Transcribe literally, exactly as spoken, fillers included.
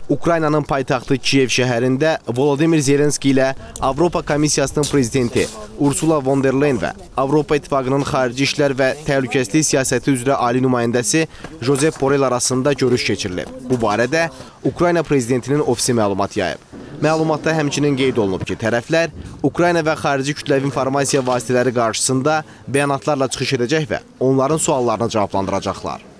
Ukraynanın paytaxtı Kiyev şəhərində Volodymyr Zelenski ilə Avropa Komissiyasının prezidenti Ursula von der Leyen və Avropa İttifaqının xarici işlər və təhlükəsizlik siyasəti üzrə ali nümayəndəsi Josep Borrell arasında görüş keçirilib. Bu barədə Ukrayna prezidentinin ofisi məlumat yayıb. Məlumatda həmçinin qeyd olunub ki, tərəflər Ukrayna və xarici kütləvi informasiya vasitələri qarşısında bəyanatlarla çıxış edəcək və onların suallarını cavablandıracaqlar.